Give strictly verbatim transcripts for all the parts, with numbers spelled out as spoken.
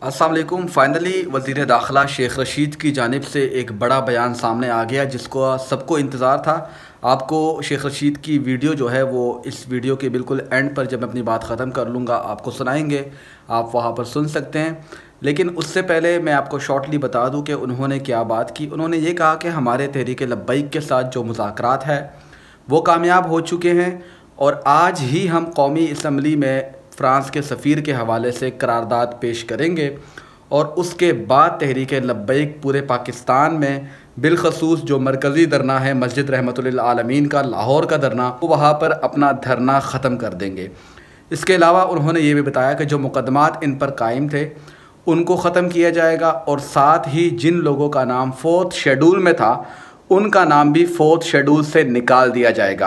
अस्सलाम वालेकुम। फाइनली वज़ीर दाखिला शेख रशीद की जानिब से एक बड़ा बयान सामने आ गया जिसको सबको इंतज़ार था। आपको शेख रशीद की वीडियो जो है वो इस वीडियो के बिल्कुल एंड पर जब मैं अपनी बात ख़त्म कर लूँगा आपको सुनाएंगे, आप वहाँ पर सुन सकते हैं। लेकिन उससे पहले मैं आपको शॉर्टली बता दूं कि उन्होंने क्या बात की। उन्होंने ये कहा कि हमारे तहरीक लब्बैक के साथ जो मुज़ाकरात है वो कामयाब हो चुके हैं और आज ही हम कौमी असम्बली में फ़्रांस के सफ़ीर के हवाले से करारदाद पेश करेंगे और उसके बाद तहरीक लब्बैक पूरे पाकिस्तान में बिलखसूस जो मरकज़ी धरना है मस्जिद रहमतुल आलमीन का, लाहौर का धरना, वो वहाँ पर अपना धरना ख़त्म कर देंगे। इसके अलावा उन्होंने ये भी बताया कि जो मुकदमात इन पर कायम थे उनको ख़त्म किया जाएगा और साथ ही जिन लोगों का नाम फोर्थ शेड्यूल में था उनका नाम भी फोर्थ शेड्यूल से निकाल दिया जाएगा।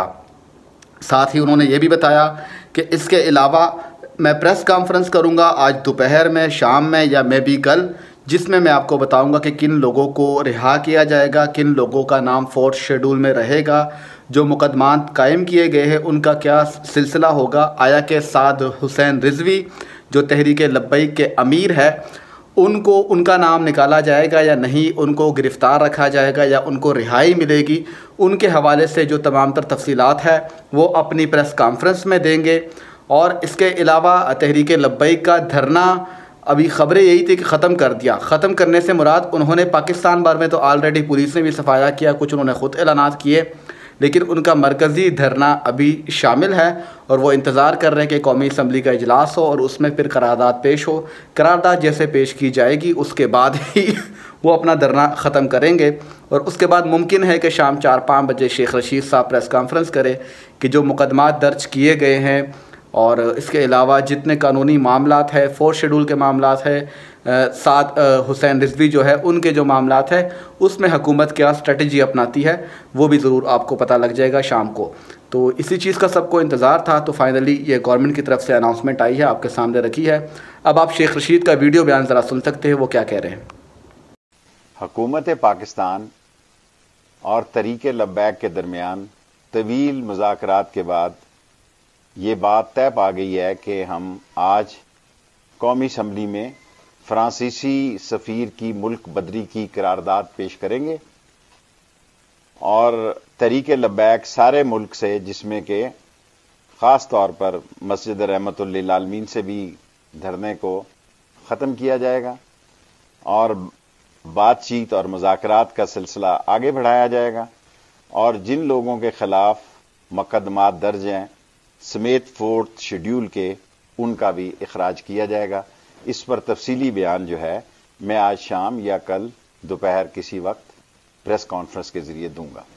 साथ ही उन्होंने ये भी बताया कि इसके अलावा मैं प्रेस कॉन्फ्रेंस करूंगा आज दोपहर में, शाम में या मैं भी कल, जिसमें मैं आपको बताऊंगा कि किन लोगों को रिहा किया जाएगा, किन लोगों का नाम फोर्थ शेड्यूल में रहेगा, जो मुकदमात कायम किए गए हैं उनका क्या सिलसिला होगा, आया कि साद हुसैन रिजवी जो तहरीक लब्बैक के अमीर है उनको उनका नाम निकाला जाएगा या नहीं, उनको गिरफ़्तार रखा जाएगा या उनको रिहाई मिलेगी। उनके हवाले से जो तमाम तर तफसीलात है वो अपनी प्रेस कॉन्फ्रेंस में देंगे। और इसके अलावा तहरीक लब्बैक का धरना अभी ख़बरें यही थी कि ख़त्म कर दिया। ख़त्म करने से मुराद उन्होंने पाकिस्तान भर में तो ऑलरेडी पुलिस ने भी सफाया किया, कुछ उन्होंने ख़ुद ऐलानात किए, लेकिन उनका मरकज़ी धरना अभी शामिल है और वो इंतज़ार कर रहे हैं कि कौमी असम्बली का इजलास हो और उसमें फिर करारदाद पेश हो। करारदाद जैसे पेश की जाएगी उसके बाद ही वो अपना धरना ख़त्म करेंगे और उसके बाद मुमकिन है कि शाम चार पाँच बजे शेख रशीद साहब प्रेस कॉन्फ्रेंस करें कि जो मुकदमात दर्ज किए गए हैं और इसके अलावा जितने कानूनी मामलात है, फोर्थ शेड्यूल के मामलात है, साद हुसैन रिजवी जो है उनके जो मामलात है उसमें हुकूमत क्या स्ट्रेटजी अपनाती है वो भी ज़रूर आपको पता लग जाएगा शाम को। तो इसी चीज़ का सबको इंतज़ार था। तो फाइनली ये गवर्नमेंट की तरफ से अनाउंसमेंट आई है, आपके सामने रखी है। अब आप शेख रशीद का वीडियो बयान ज़रा सुन सकते हैं, वो क्या कह रहे हैं। हुकूमत पाकिस्तान और तहरीक लब्बैक के दरमियान तवील मुज़ाकरात के बाद ये बात तय पा गई है कि हम आज कौमी असम्बली में फ्रांसीसी सफ़ीर की मुल्क बदरी की करारदाद पेश करेंगे और तहरीक लब्बैक सारे मुल्क से, जिसमें के ख़ास तौर पर मस्जिद रहमतुल आलमीन से भी धरने को ख़त्म किया जाएगा और बातचीत और मुज़ाकरात का सिलसिला आगे बढ़ाया जाएगा और जिन लोगों के ख़िलाफ़ मुकदमात दर्ज हैं समेत फोर्थ शेड्यूल के उनका भी इखराज किया जाएगा। इस पर तफसीली बयान जो है मैं आज शाम या कल दोपहर किसी वक्त प्रेस कॉन्फ्रेंस के जरिए दूंगा।